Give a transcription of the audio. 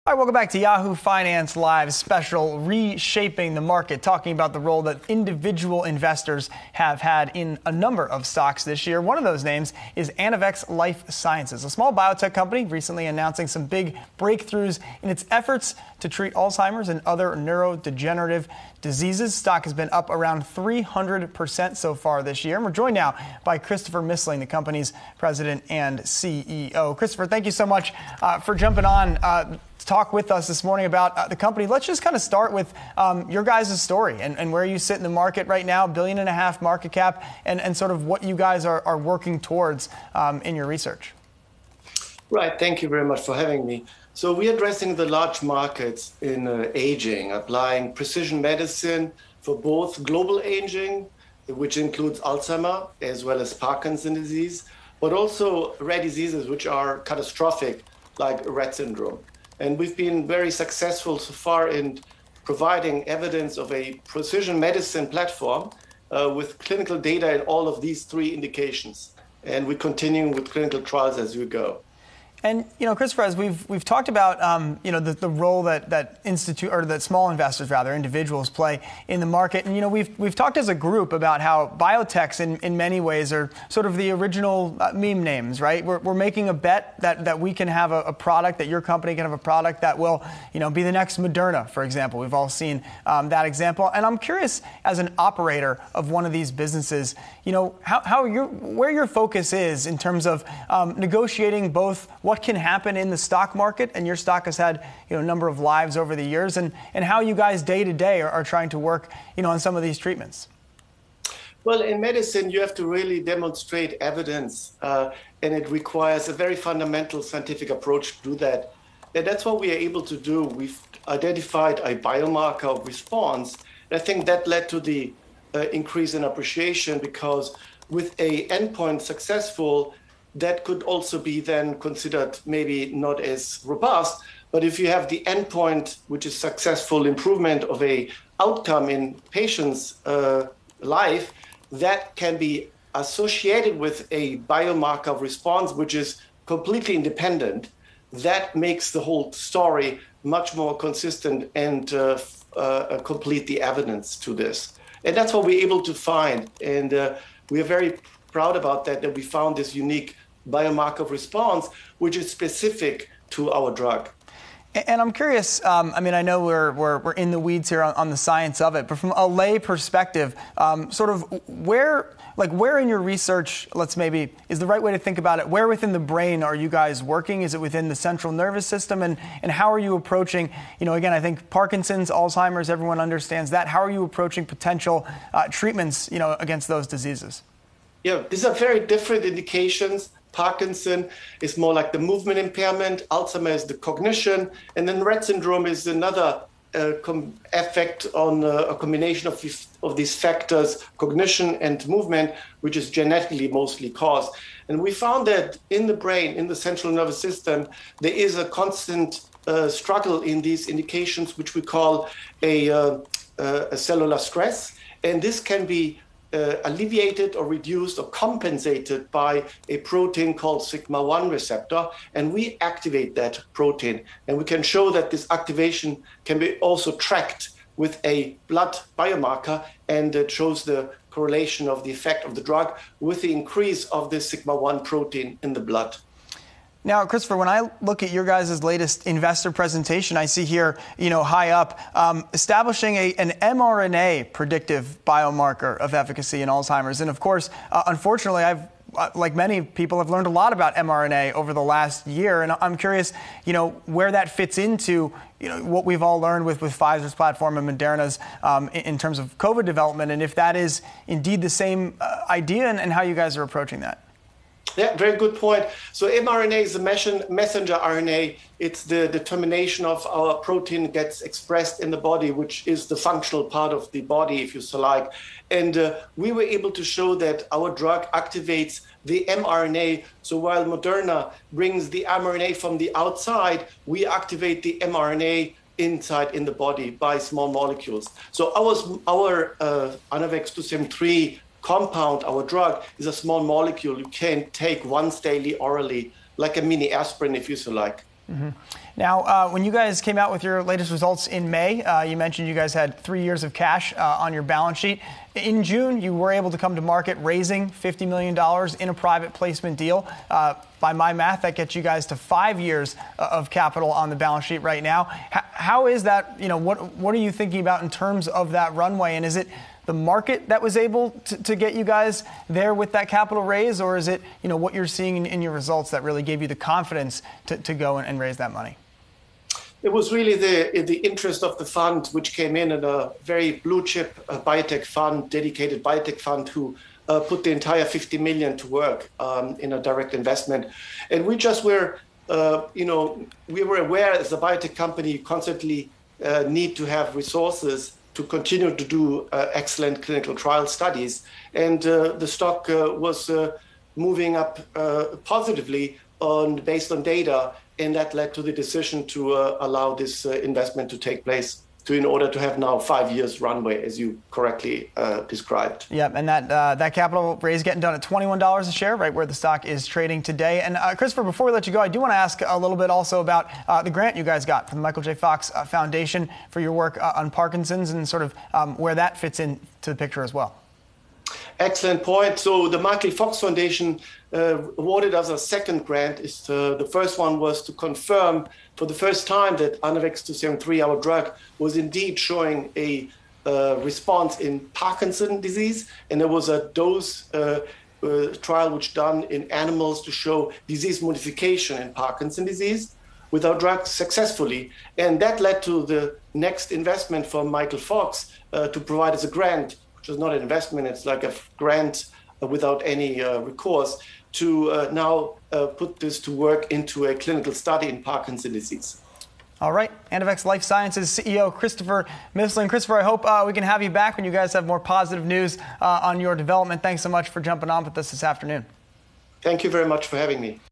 All right, welcome back to Yahoo Finance Live special Reshaping the Market, talking about the role that individual investors have had in a number of stocks this year. One of those names is Anavex Life Sciences, a small biotech company recently announcing some big breakthroughs in its efforts to treat Alzheimer's and other neurodegenerative diseases. Stock has been up around 300% so far this year. And we're joined now by Christopher Missling, the company's president and CEO. Christopher, thank you so much for jumping on to talk with us this morning about the company. Let's just kind of start with your guys' story and where you sit in the market right now, $1.5 billion market cap, and sort of what you guys are working towards in your research. Right. Thank you very much for having me. So we're addressing the large markets in aging, applying precision medicine for both global aging, which includes Alzheimer as well as Parkinson's disease, but also rare diseases which are catastrophic, like Rett syndrome. And we've been very successful so far in providing evidence of a precision medicine platform with clinical data in all of these three indications. And we're continuing with clinical trials as we go. And, Christopher, as we've talked about, the role that small investors, individuals play in the market. And, we've talked as a group about how biotechs in many ways are sort of the original meme names, right? We're making a bet that we can have a product, that your company can have a product that will, be the next Moderna, for example. We've all seen that example. And I'm curious, as an operator of one of these businesses, where your focus is in terms of negotiating both what can happen in the stock market, and your stock has had a number of lives over the years, and how you guys day to day are trying to work on some of these treatments. Well, in medicine, you have to really demonstrate evidence, and it requires a very fundamental scientific approach to do that. And that's what we are able to do. We've identified a biomarker of response. And I think that led to the increase in appreciation, because with a endpoint successful, that could also be then considered maybe not as robust. But if you have the endpoint, which is successful improvement of a outcome in patients' life, that can be associated with a biomarker of response, which is completely independent. That makes the whole story much more consistent and complete the evidence to this. And that's what we're able to find. And we are very proud about that we found this unique biomarker of response, which is specific to our drug. And I'm curious, I know we're in the weeds here on the science of it, but from a lay perspective, sort of where in your research, is the right way to think about it, where within the brain are you guys working? Is it within the central nervous system? And how are you approaching, again, I think Parkinson's, Alzheimer's, everyone understands that. How are you approaching potential treatments, against those diseases? Yeah, these are very different indications. Parkinson is more like the movement impairment. Alzheimer is the cognition. And then Rett syndrome is another effect on a combination of these factors, cognition and movement, which is genetically mostly caused. And we found that in the brain, in the central nervous system, there is a constant struggle in these indications, which we call a cellular stress. And this can be alleviated or reduced or compensated by a protein called sigma-1 receptor, and we activate that protein. And we can show that this activation can be also tracked with a blood biomarker, and it shows the correlation of the effect of the drug with the increase of the sigma-1 protein in the blood. Now, Christopher, when I look at your guys' latest investor presentation, I see here, high up, establishing an mRNA predictive biomarker of efficacy in Alzheimer's. And of course, unfortunately, like many people, have learned a lot about mRNA over the last year. And I'm curious, where that fits into, what we've all learned with Pfizer's platform and Moderna's in terms of COVID development, and if that is indeed the same idea and how you guys are approaching that. Yeah, very good point. So mRNA is a messenger RNA. It's the determination of our protein gets expressed in the body, which is the functional part of the body, if you so like. And we were able to show that our drug activates the mRNA. So while Moderna brings the mRNA from the outside, we activate the mRNA inside in the body by small molecules. So our Anavex 2-73 compound, our drug, is a small molecule you can take once daily orally, like a mini aspirin, if you so like. Now, when you guys came out with your latest results in May, you mentioned you guys had 3 years of cash on your balance sheet. In June, you were able to come to market raising $50 million in a private placement deal. By my math, that gets you guys to 5 years of capital on the balance sheet right now. How is that? What are you thinking about in terms of that runway? And is it the market that was able to get you guys there with that capital raise, or is it what you're seeing in your results that really gave you the confidence to go and raise that money? It was really the interest of the fund, which came in a very blue chip biotech fund, dedicated biotech fund, who put the entire 50 million to work in a direct investment. And we just were, we were aware as a biotech company, you constantly need to have resources to continue to do excellent clinical trial studies. And the stock was moving up positively based on data. And that led to the decision to allow this investment to take place in order to have now 5 years runway, as you correctly described. Yep, and that capital raise getting done at $21 a share, right where the stock is trading today. And Christopher, before we let you go, I do want to ask a little bit also about the grant you guys got from the Michael J. Fox Foundation for your work on Parkinson's and sort of where that fits into the picture as well. Excellent point. So the Michael Fox Foundation awarded us a second grant. The first one was to confirm for the first time that Anavex 2-73, our drug, was indeed showing a response in Parkinson's disease. And there was a dose trial which done in animals to show disease modification in Parkinson's disease with our drug successfully. And that led to the next investment from Michael Fox to provide us a grant, which is not an investment, it's like a grant without any recourse, to now put this to work into a clinical study in Parkinson's disease. All right, Anavex Life Sciences CEO Christopher Missling. Christopher, I hope we can have you back when you guys have more positive news on your development. Thanks so much for jumping on with us this afternoon. Thank you very much for having me.